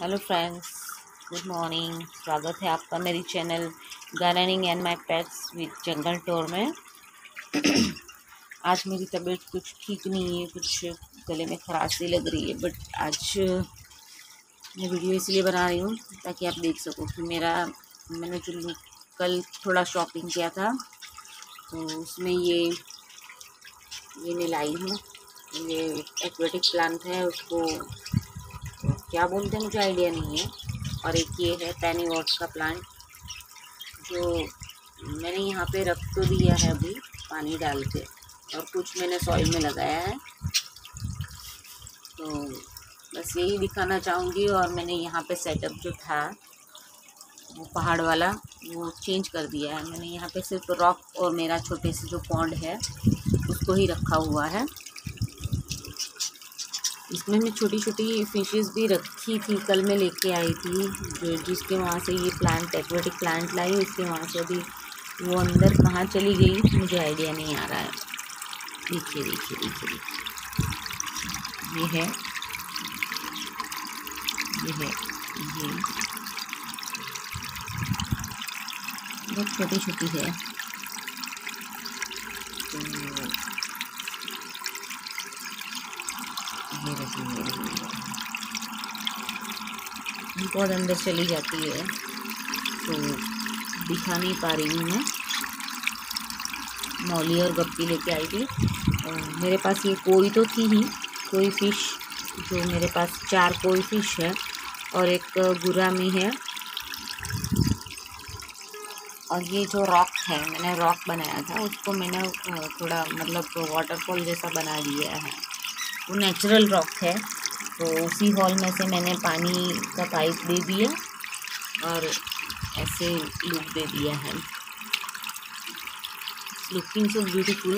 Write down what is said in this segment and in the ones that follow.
Hello friends, good morning. स्वागत है आपका मेरी channel gardening and my pets with jungle tour में। आज मेरी तबीयत कुछ ठीक नहीं है, कुछ गले में खराश सी लग रही है, बट आज मैं वीडियो इसलिए बना रही हूँ ताकि आप देख सको कि मैंने जो कल थोड़ा शॉपिंग किया था तो उसमें ये मैं लाई हूँ। ये एक्वेटिक प्लांट है, उसको क्या बोलते हैं मुझे आइडिया नहीं है। और एक ये है पेनी वॉट्स का प्लांट, जो मैंने यहाँ पे रख तो दिया है अभी पानी डाल के, और कुछ मैंने सॉइल में लगाया है। तो बस यही दिखाना चाहूँगी। और मैंने यहाँ पे सेटअप जो था वो पहाड़ वाला वो चेंज कर दिया है। मैंने यहाँ पे सिर्फ रॉक और मेरा छोटे से जो पॉन्ड है उसको ही रखा हुआ है। इसमें मैं छोटी छोटी फिशेस भी रखी थी, कल मैं लेके आई थी, जो जिसके वहाँ से ये प्लांट एक्वेटिक प्लांट लाई, उसके वहाँ से अभी वो अंदर कहाँ चली गई मुझे आइडिया नहीं आ रहा है। देखिए देखिए देखिए देखिए, ये बहुत छोटी छोटी है। तो ये रही बहुत अंदर चली जाती है, तो दिखा नहीं पा रही हूँ मैं। मौली और गप्पी लेके आई थी, और मेरे पास ये कोई तो थी ही, कोई फिश, जो मेरे पास 4 कोई फिश है और एक गुरामी है। और ये जो रॉक है, मैंने रॉक बनाया था, उसको मैंने थोड़ा मतलब वाटरफॉल जैसा बना दिया है। वो नेचुरल रॉक है, तो उसी हॉल में से मैंने पानी का पाइप दे दिया और ऐसे लुक दे दिया है। Looking so beautiful.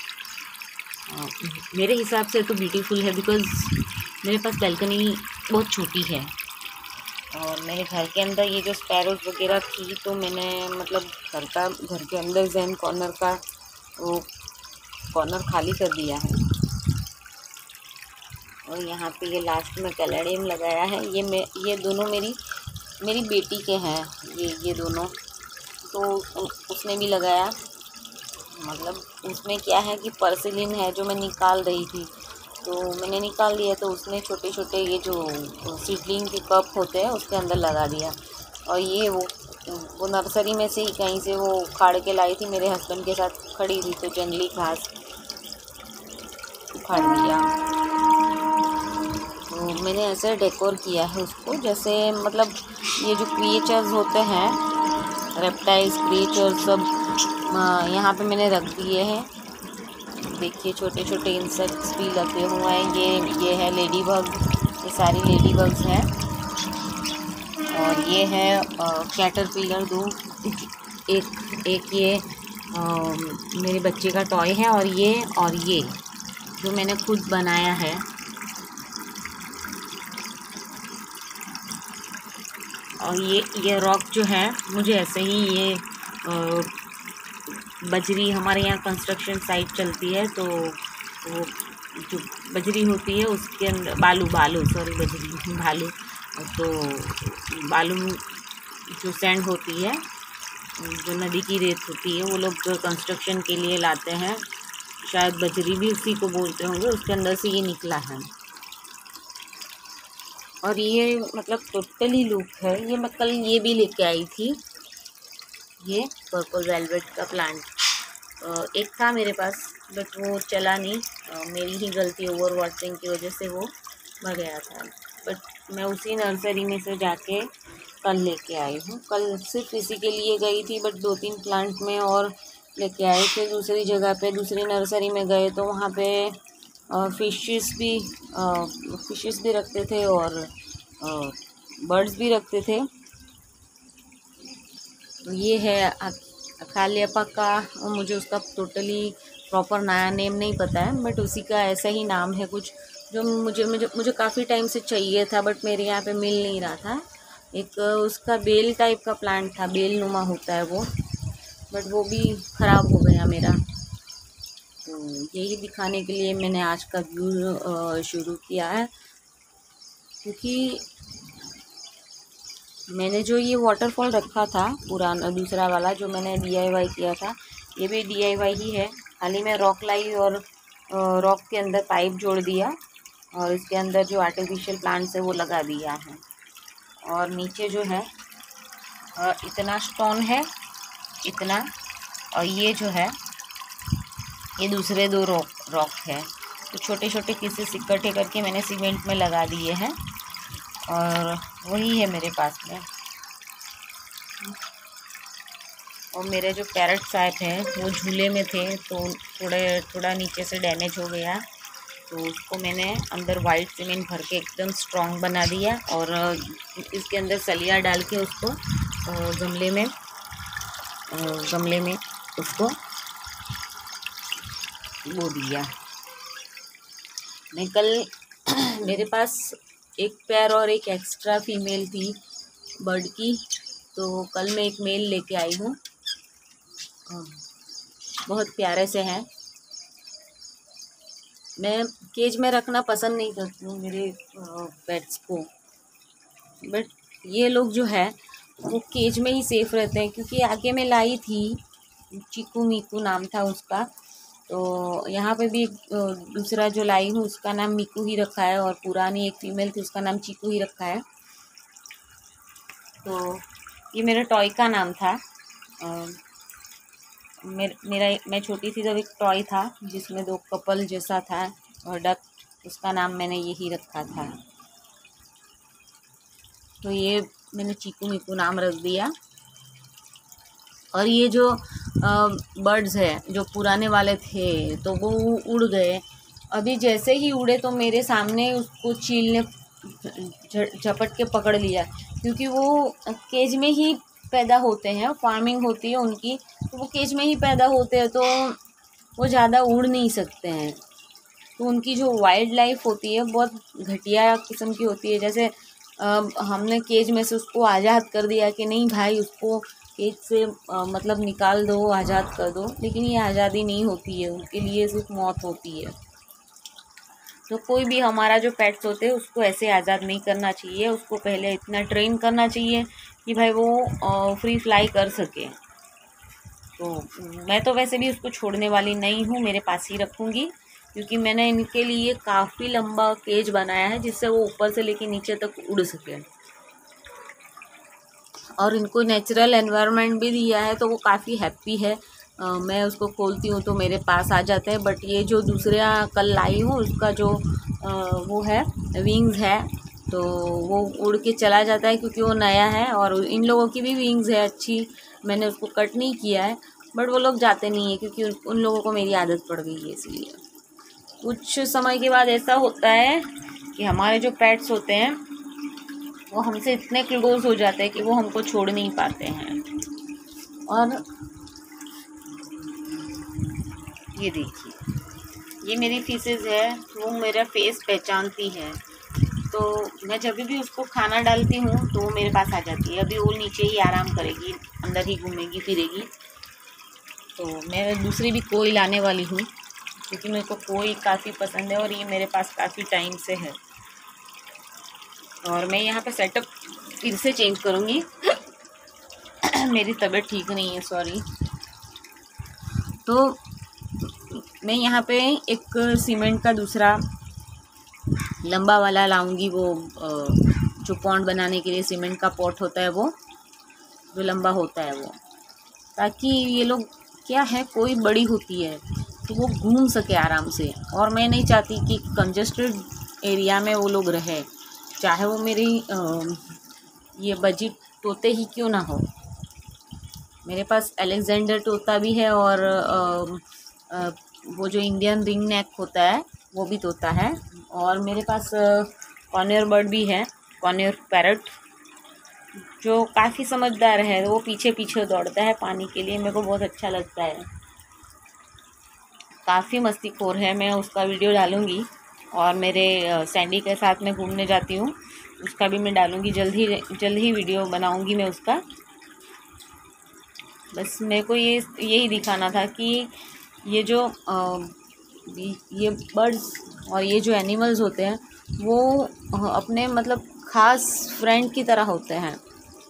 मेरे हिसाब से तो ब्यूटीफुल है, बिकॉज़ मेरे पास बैल्कनी बहुत छोटी है, और मेरे घर के अंदर ये जो स्पैरोज वगैरह थी, तो मैंने मतलब घर के अंदर जैन कॉर्नर का वो कॉर्नर खाली कर दिया है। और यहाँ पे ये लास्ट में कैलेडियम लगाया है। ये दोनों मेरी बेटी के हैं, ये दोनों। तो उसने भी लगाया, मतलब उसमें क्या है कि पर्सिलिन है जो मैं निकाल रही थी, तो मैंने निकाल दिया, तो उसने छोटे छोटे ये जो सीडलिंग के कप होते हैं उसके अंदर लगा दिया। और ये वो नर्सरी में से ही कहीं से वो उखाड़ के लाई थी, मेरे हस्बैंड के साथ खड़ी थी, तो जंगली घास उखाड़ दिया। तो मैंने ऐसे डेकोर किया है उसको, जैसे मतलब ये जो क्रिएचर्स होते हैं, रेप्टाइल्स क्रिएचर सब यहाँ पे मैंने रख दिए हैं। देखिए छोटे छोटे इंसेक्ट्स भी लगे हुए हैं। ये है लेडी बग, ये सारी लेडी बग्स हैं। और ये है कैटरपिलर 2, एक ये मेरे बच्चे का टॉय है, और ये जो मैंने खुद बनाया है। और ये रॉक जो है, मुझे ऐसे ही ये बजरी, हमारे यहाँ कंस्ट्रक्शन साइट चलती है, तो वो जो बजरी होती है उसके अंदर बालू तो बालू जो सैंड होती है, जो नदी की रेत होती है, वो लोग कंस्ट्रक्शन के लिए लाते हैं, शायद बजरी भी उसी को बोलते होंगे, उसके अंदर से ये निकला है। और ये मतलब टोटली लुक है। ये मैं कल ये भी लेके आई थी, ये पर्पल वेलवेट का प्लांट। एक था मेरे पास, बट वो चला नहीं, मेरी ही गलती, ओवर वाटरिंग की वजह से वो मर गया था। बट मैं उसी नर्सरी में से जाके कल लेके आई हूँ। कल सिर्फ इसी के लिए गई थी, बट 2-3 प्लांट में और लेके आए थे। दूसरी जगह पे दूसरी नर्सरी में गए तो वहाँ पे फिशेस भी रखते थे और बर्ड्स भी रखते थे। तो ये है अकालियापा का, मुझे उसका टोटली प्रॉपर नया नेम नहीं पता है, बट उसी का ऐसा ही नाम है कुछ, जो मुझे काफ़ी टाइम से चाहिए था, बट मेरे यहाँ पे मिल नहीं रहा था। एक उसका बेल टाइप का प्लांट था, बेल नुमा होता है वो, बट वो भी ख़राब हो गया मेरा। तो यही दिखाने के लिए मैंने आज का व्यू शुरू किया है, क्योंकि मैंने जो ये वाटरफॉल रखा था पुराना दूसरा वाला जो मैंने DIY किया था, ये भी DIY ही है। खाली मैं रॉक लाई और रॉक के अंदर पाइप जोड़ दिया और इसके अंदर जो आर्टिफिशियल प्लांट्स है वो लगा दिया है। और नीचे जो है इतना स्टोन है, इतना, और ये जो है ये दूसरे 2 रॉक है। तो छोटे छोटे पीसेस इकट्ठे करके मैंने सीमेंट में लगा दिए हैं और वही है मेरे पास में। और मेरे जो पैरट्स आए थे वो झूले में थे तो थोड़ा नीचे से डैमेज हो गया, तो उसको मैंने अंदर वाइट सीमेंट भर के एकदम स्ट्रॉन्ग बना दिया और इसके अंदर सलिया डाल के उसको गमले में उसको बो दिया। मैं कल मेरे पास एक पैर और एक एक्स्ट्रा फीमेल थी बर्ड की, तो कल मैं एक मेल लेके आई हूँ। बहुत प्यारे से हैं। मैं केज में रखना पसंद नहीं करती हूँ मेरे पेट्स को, बट ये लोग जो है वो केज में ही सेफ रहते हैं। क्योंकि आगे मैं लाई थी, चीकू मीकू नाम था उसका, तो यहाँ पे भी दूसरा जो लाई हूँ उसका नाम मीकू ही रखा है और पुरानी एक फीमेल थी उसका नाम चीकू ही रखा है। तो ये मेरे टॉय का नाम था। मैं छोटी थी तब एक टॉय था जिसमें 2 कपल जैसा था और डक, उसका नाम मैंने यही रखा था। तो ये मैंने चीकू मीकू नाम रख दिया। और ये जो बर्ड्स है जो पुराने वाले थे तो वो उड़ गए। अभी जैसे ही उड़े तो मेरे सामने उसको चील ने झपट के पकड़ लिया, क्योंकि वो केज में ही पैदा होते हैं, फार्मिंग होती है उनकी, तो वो केज में ही पैदा होते हैं तो वो ज़्यादा उड़ नहीं सकते हैं। तो उनकी जो वाइल्ड लाइफ होती है बहुत घटिया किस्म की होती है। जैसे हमने केज में से उसको आज़ाद कर दिया कि नहीं भाई उसको केज से मतलब निकाल दो, आज़ाद कर दो, लेकिन ये आज़ादी नहीं होती है, उनके लिए सिर्फ मौत होती है। तो कोई भी हमारा जो पेट्स होते हैं उसको ऐसे आज़ाद नहीं करना चाहिए, उसको पहले इतना ट्रेन करना चाहिए कि भाई वो फ्री फ्लाई कर सके। तो मैं तो वैसे भी उसको छोड़ने वाली नहीं हूँ, मेरे पास ही रखूँगी, क्योंकि मैंने इनके लिए काफ़ी लंबा केज बनाया है जिससे वो ऊपर से लेके नीचे तक उड़ सके। और इनको नेचुरल एनवायरनमेंट भी दिया है तो वो काफ़ी हैप्पी है। मैं उसको खोलती हूँ तो मेरे पास आ जाते हैं। बट ये जो दूसरा कल लाई हूँ उसका जो वो है विंग्स है तो वो उड़ के चला जाता है क्योंकि वो नया है। और इन लोगों की भी विंग्स है अच्छी, मैंने उसको कट नहीं किया है, बट वो लोग जाते नहीं है क्योंकि उन लोगों को मेरी आदत पड़ गई है। इसलिए कुछ समय के बाद ऐसा होता है कि हमारे जो पेट्स होते हैं वो हमसे इतने क्लोज हो जाते हैं कि वो हमको छोड़ नहीं पाते हैं। और ये देखिए, ये मेरी फिशेज़ है, वो मेरा फेस पहचानती है, तो मैं जब भी उसको खाना डालती हूँ तो वो मेरे पास आ जाती है। अभी वो नीचे ही आराम करेगी, अंदर ही घूमेगी फिरेगी। तो मैं दूसरी भी कोई लाने वाली हूँ क्योंकि मेरे को कोई काफ़ी पसंद है और ये मेरे पास काफ़ी टाइम से है। और मैं यहाँ पे सेटअप फिर से चेंज करूँगी मेरी तबीयत ठीक नहीं है, सॉरी। तो मैं यहाँ पे एक सीमेंट का दूसरा लंबा वाला लाऊंगी, वो जो पॉन्ड बनाने के लिए सीमेंट का पॉट होता है वो जो लंबा होता है वो, ताकि ये लोग क्या है कोई बड़ी होती है तो वो घूम सके आराम से। और मैं नहीं चाहती कि कंजेस्टेड एरिया में वो लोग रहे, चाहे वो मेरी ये बजी तोते ही क्यों ना हो। मेरे पास अलेक्जेंडर तोता भी है और वो जो इंडियन रिंग नेक होता है वो भी तोता है। और मेरे पास कॉर्नियर बर्ड भी है, कॉर्नियर पैरट, जो काफ़ी समझदार है। वो पीछे पीछे दौड़ता है पानी के लिए, मेरे को बहुत अच्छा लगता है, काफ़ी मस्तीखोर है। मैं उसका वीडियो डालूँगी। और मेरे सैंडी के साथ मैं घूमने जाती हूँ उसका भी मैं डालूँगी, जल्द ही वीडियो बनाऊँगी मैं उसका। बस मेरे को यही दिखाना था कि ये जो ये बर्ड्स और ये जो एनिमल्स होते हैं वो अपने मतलब ख़ास फ्रेंड की तरह होते हैं।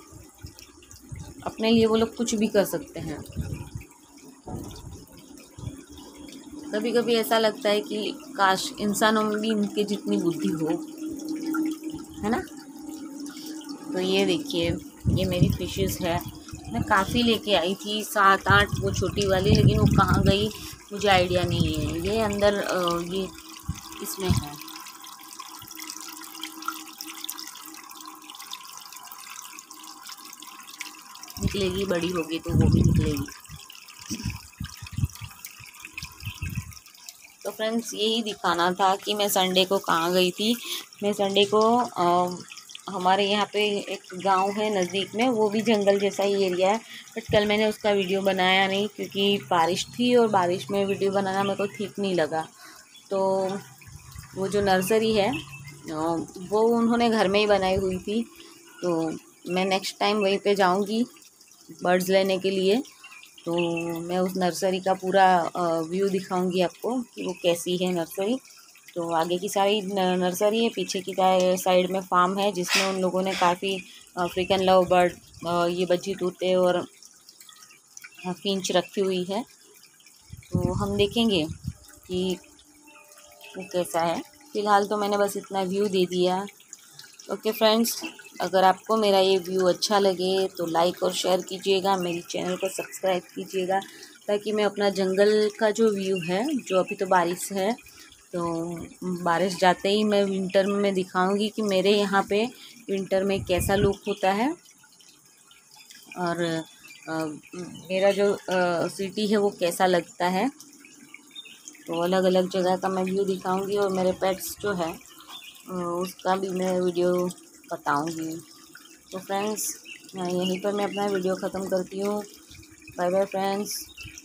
अपने लिए वो लोग कुछ भी कर सकते हैं। कभी कभी ऐसा लगता है कि काश इंसानों में भी इनके जितनी बुद्धि हो, है ना। तो ये देखिए, ये मेरी फिशेस है। मैं काफ़ी लेके आई थी, 7-8 वो छोटी वाली, लेकिन वो कहाँ गई मुझे आइडिया नहीं है। ये अंदर ये इसमें है। निकलेगी, बड़ी होगी तो वो भी निकलेगी। तो फ्रेंड्स यही दिखाना था कि मैं संडे को कहाँ गई थी। मैं संडे को हमारे यहाँ पे एक गांव है नज़दीक में, वो भी जंगल जैसा ही एरिया है, बट कल मैंने उसका वीडियो बनाया नहीं क्योंकि बारिश थी और बारिश में वीडियो बनाना मेरे को ठीक नहीं लगा। तो वो जो नर्सरी है वो उन्होंने घर में ही बनाई हुई थी, तो मैं नेक्स्ट टाइम वहीं पे जाऊँगी बर्ड्स लेने के लिए। तो मैं उस नर्सरी का पूरा व्यू दिखाऊंगी आपको कि वो कैसी है नर्सरी। तो आगे की सारी नर्सरी है, पीछे की साइड में फार्म है जिसमें उन लोगों ने काफ़ी अफ्रीकन लव बर्ड, ये बज्जी तोते और फिंच रखी हुई है। तो हम देखेंगे कि वो कैसा है। फ़िलहाल तो मैंने बस इतना व्यू दे दिया। ओके फ्रेंड्स, अगर आपको मेरा ये व्यू अच्छा लगे तो लाइक और शेयर कीजिएगा, मेरी चैनल को सब्सक्राइब कीजिएगा, ताकि मैं अपना जंगल का जो व्यू है, जो अभी तो बारिश है, तो बारिश जाते ही मैं विंटर में दिखाऊंगी कि मेरे यहाँ पे विंटर में कैसा लुक होता है। और मेरा जो सिटी है वो कैसा लगता है। तो अलग अलग जगह का मैं व्यू दिखाऊंगी और मेरे पेट्स जो है उसका भी मैं वीडियो बताऊंगी। तो फ्रेंड्स यहीं पर मैं अपना वीडियो ख़त्म करती हूँ। Bye bye friends.